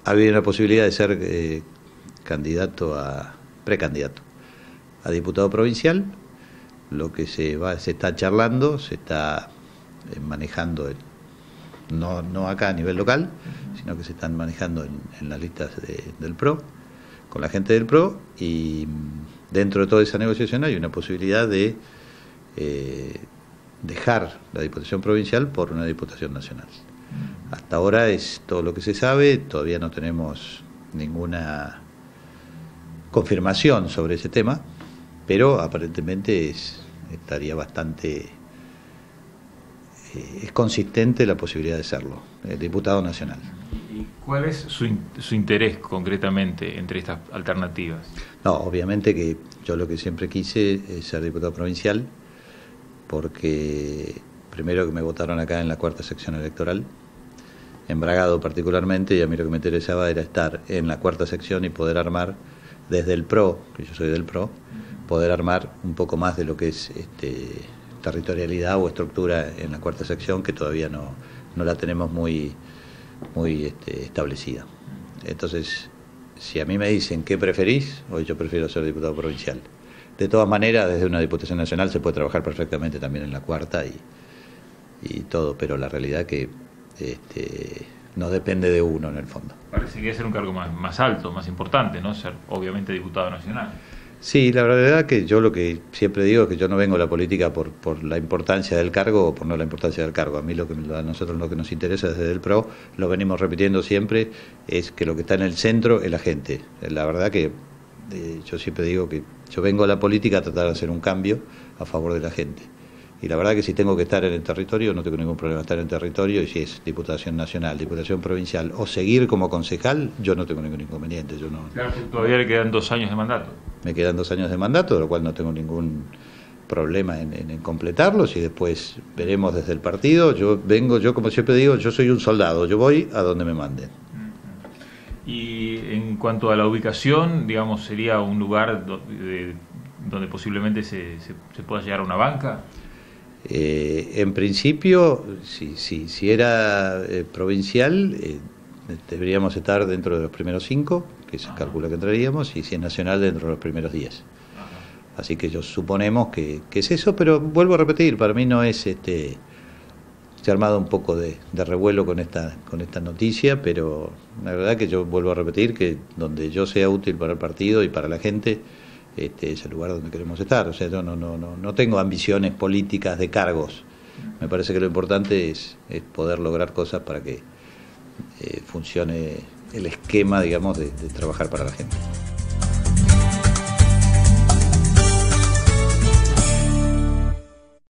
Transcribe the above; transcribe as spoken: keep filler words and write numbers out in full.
había una posibilidad de ser eh, candidato a, precandidato a diputado provincial. Lo que se va, se está charlando, se está eh, manejando, el, no, no acá a nivel local, sino que se están manejando en, en las listas de, del P R O, con la gente del P R O, y dentro de toda esa negociación hay una posibilidad de eh, dejar la Diputación Provincial por una Diputación Nacional. Hasta ahora es todo lo que se sabe, todavía no tenemos ninguna confirmación sobre ese tema, pero aparentemente es, estaría bastante, eh, es consistente la posibilidad de serlo, el diputado nacional. ¿Y cuál es su, su interés concretamente entre estas alternativas? No, obviamente que yo lo que siempre quise es ser diputado provincial, porque primero que me votaron acá en la cuarta sección electoral, en Bragado particularmente, y a mí lo que me interesaba era estar en la cuarta sección y poder armar desde el P R O, que yo soy del P R O, poder armar un poco más de lo que es este, territorialidad o estructura en la cuarta sección, que todavía no, no la tenemos muy, muy este, establecida. Entonces, si a mí me dicen qué preferís, hoy yo prefiero ser diputado provincial. De todas maneras, desde una Diputación Nacional se puede trabajar perfectamente también en la cuarta y, y todo, pero la realidad que este, no depende de uno en el fondo. Parece que debe ser un cargo más, más alto, más importante, ¿no? Ser obviamente diputado nacional. Sí, la verdad que yo lo que siempre digo es que yo no vengo a la política por, por la importancia del cargo o por no la importancia del cargo. A mí lo que a nosotros lo que nos interesa desde el P R O, lo venimos repitiendo siempre, es que lo que está en el centro es la gente. La verdad que eh, yo siempre digo que yo vengo a la política a tratar de hacer un cambio a favor de la gente. Y la verdad que si tengo que estar en el territorio, no tengo ningún problema estar en el territorio, y si es Diputación Nacional, Diputación Provincial o seguir como concejal, yo no tengo ningún inconveniente. Yo no, claro, todavía le quedan dos años de mandato. Me quedan dos años de mandato, de lo cual no tengo ningún problema en, en, en completarlos, y después veremos desde el partido. Yo vengo, yo como siempre digo, yo soy un soldado, yo voy a donde me manden. Y en cuanto a la ubicación, digamos, ¿sería un lugar do, de, donde posiblemente se, se, se pueda llegar a una banca? Eh, en principio, si, si, si era eh, provincial, eh, deberíamos estar dentro de los primeros cinco, que se calcula que entraríamos, y si es nacional, dentro de los primeros diez. Así que yo suponemos que, que es eso, pero vuelvo a repetir, para mí no es este... Se ha armado un poco de, de revuelo con esta, con esta noticia, pero la verdad que yo vuelvo a repetir que donde yo sea útil para el partido y para la gente, este es el lugar donde queremos estar. O sea, yo no, no, no, no tengo ambiciones políticas de cargos. Me parece que lo importante es, es poder lograr cosas para que eh, funcione el esquema, digamos, de, de trabajar para la gente.